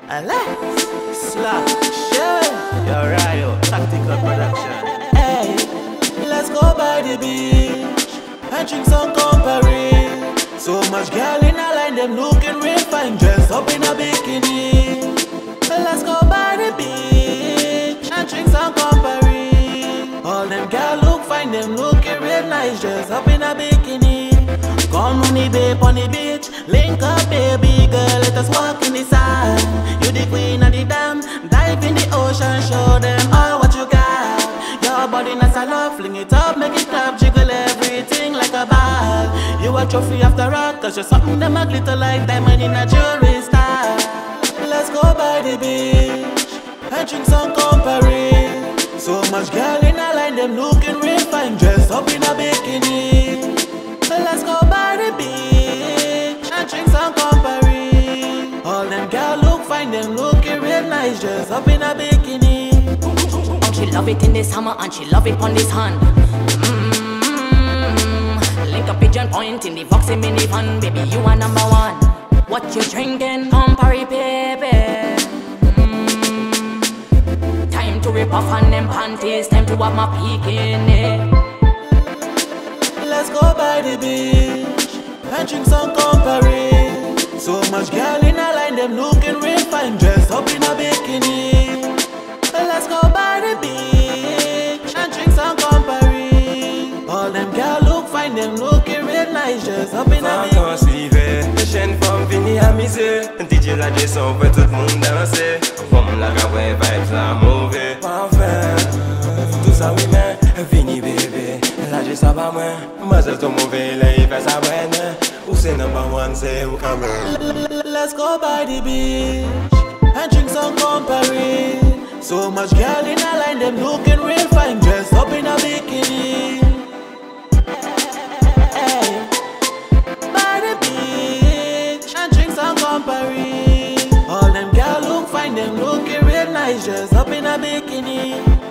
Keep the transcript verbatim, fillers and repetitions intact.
Alex, Slap, Shay, you're right, yo. Tactical production. Hey, let's go by the beach and drink some Campari. So much girl in a line, them looking real fine, dressed up in a bikini. Let's go by the beach and drink some Campari. All them girl look fine, them looking real nice, dressed up in a bikini. Come on the babe on the beach, link up baby girl, let us walk in the sand. You the queen of the dam, dive in the ocean, show them all what you got. Your body nice and love, fling it up, make it clap, jiggle everything like a ball. You a trophy after all, cause you're something them a glitter like diamond in a jewelry style. Let's go by the beach and drink some Campari. So much girl in a line, them looking real fine, dressed up in a bikini. Let's go by the beach and drink some Campari. All them girls look fine, them looking real nice, dressed up in a bikini. Oh, she love it in the summer and she love it on this hand. Mm-hmm. Link a pigeon point in the Voxy minivan, baby you are number one. What you drinking? Campari, baby. Mm-hmm. Time to rip off on them panties, time to have my peek in it. Let's go by the beach and drink some Campari. So much girl in a line, them looking real fine, dressed up in a bikini. Let's go by the beach and drink some Campari. All them girl look fine, them looking real nice, dressed up in a bikini. Les chaînes femmes finies à miser, D J la descend, fait tout le monde danser. Comme la gavouille vibes la mauvais. Parfait, tout ça oui mais, fini bébé. La j'ai ça pas moins, moi c'est tout mauvais, là il fait ça bonne. Ou c'est number one, c'est où quand même. Let's go by the beach and drink some Campari. So much girl in a line, them looking real fine, dressed up in a bikini. Hey, by the beach and drink some Campari. All them girl look fine, them looking real nice, dressed up in a bikini.